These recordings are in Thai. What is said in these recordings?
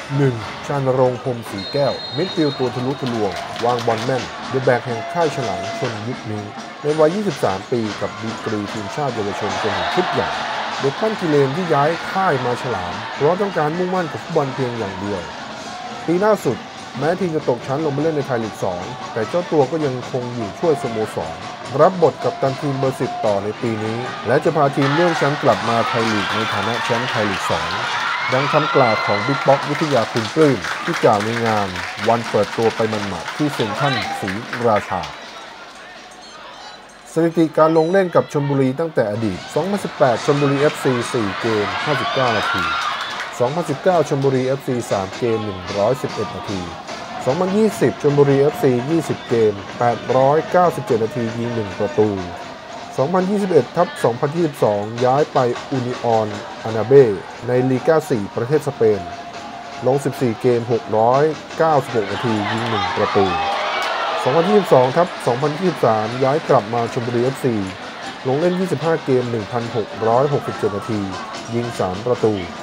1. ชาญรงค์พรหมศรีแก้วมิดฟิลด์ตัวทะลุทะลวงวางบอลแม่นเดอะแบกแห่งค่ายฉลามชนยุคนี้ในวัย 23 ปีกับดีกรีทีมชาติเยาวชนจนถึงชุดใหญ่เด็กปั้นกิเลนที่ย้ายค่ายมาฉลามเพราะต้องการมุ่งมั่นกับฟุตบอลเพียงอย่างเดียวปีล่าสุดแม้ทีมจะตกชั้นลงไปเล่นในไทยลีก 2แต่เจ้าตัวก็ยังคงอยู่ช่วยสโมสรรับบทกัปตันทีมเบอร์ 10ต่อในปีนี้และจะพาทีมเลื่อนชั้นกลับมาไทยลีกในฐานะแชมป์ไทยลีก 2ดังคำกล่าวของบิ๊กป๊อกวิทยาคุณปลื้มที่กล่าวในงานวันเปิดตัวไปมันหมาดที่เซ็นทรัลศรีราชาสถิติการลงเล่นกับชลบุรีตั้งแต่อดีต 2018 ชลบุรี FC 4 เกม 59 นาที 2019 ชลบุรี FC 3 เกม 111 นาที 2020 ชลบุรี FC 20 เกม 897 นาทียิง 1 ประตู 2021-2022 ย้ายไปอูนิออนอานาเบในลีกา 4 ประเทศสเปนลง 14 เกม 696 นาทียิง 1 ประตู 2022-2023 ย้ายกลับมาชลบุรี FC ลงเล่น 25 เกม 1,667 นาทียิง 3 ประตู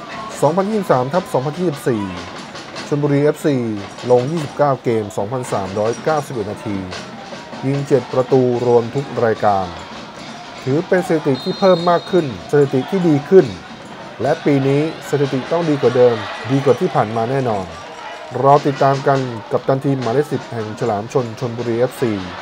2023-2024 ชลบุรี FC ลง 29 เกม 2,391 นาทียิง 7 ประตูรวมทุกรายการถือเป็นสถิติที่เพิ่มมากขึ้นสถิติที่ดีขึ้นและปีนี้สถิติต้องดีกว่าเดิมดีกว่าที่ผ่านมาแน่นอนรอติดตามกันกับตันทีมหมายเลข 10 แห่งฉลามชลบุรี FC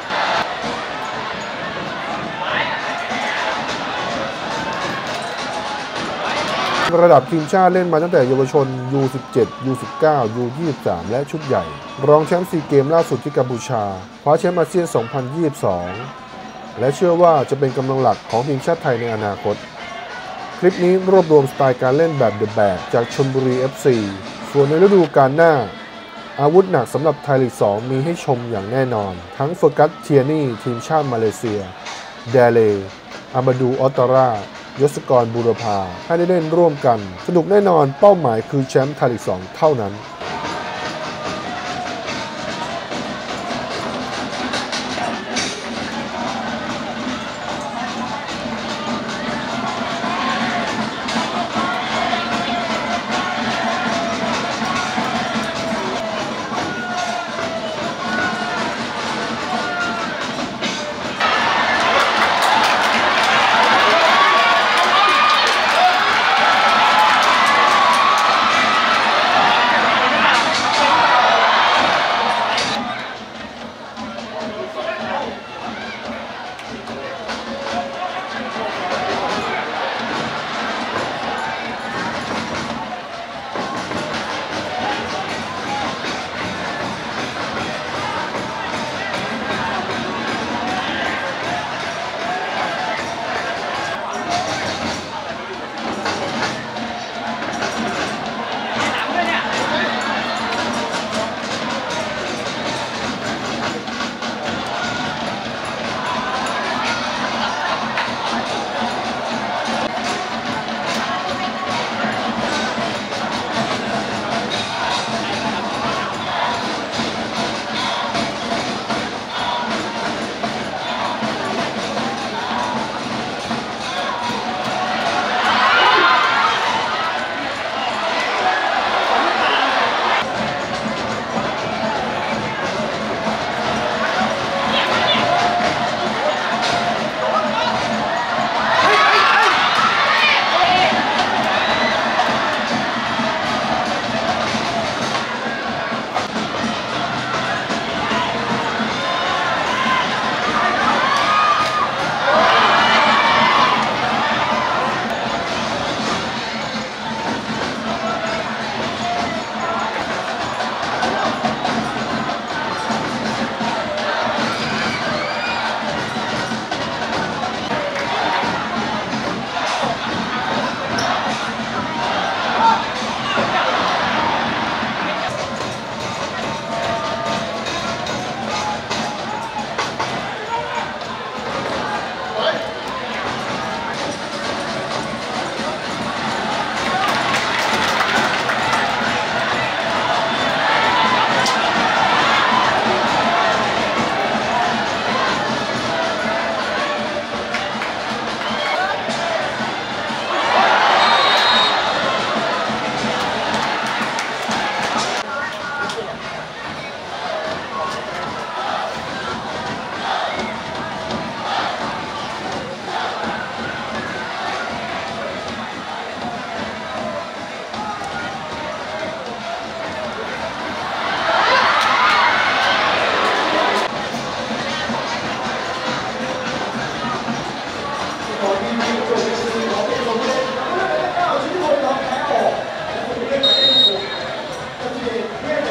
ระดับทีมชาติเล่นมาตั้งแต่เยาวชน U17 U19 U23 และชุดใหญ่รองแชมป์4เกมล่าสุดที่กัมพูชาคว้าแชมป์อาเซียน 2022 และเชื่อว่าจะเป็นกำลังหลักของทีมชาติไทยในอนาคตคลิปนี้รวบรวมสไตล์การเล่นแบบเดอะแบกจากชลบุรี FC ส่วนในฤดูกาลหน้าอาวุธหนักสำหรับไทยลีก 2มีให้ชมอย่างแน่นอนทั้งเฟอร์กัสเทียนี่ทีมชาติมาเลเซียเดเลอามาดูออตตารายศกรบูรพาให้ได้เล่นร่วมกันสนุกแน่นอนเป้าหมายคือแชมป์ไทยลีก 2เท่านั้น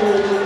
Thank you.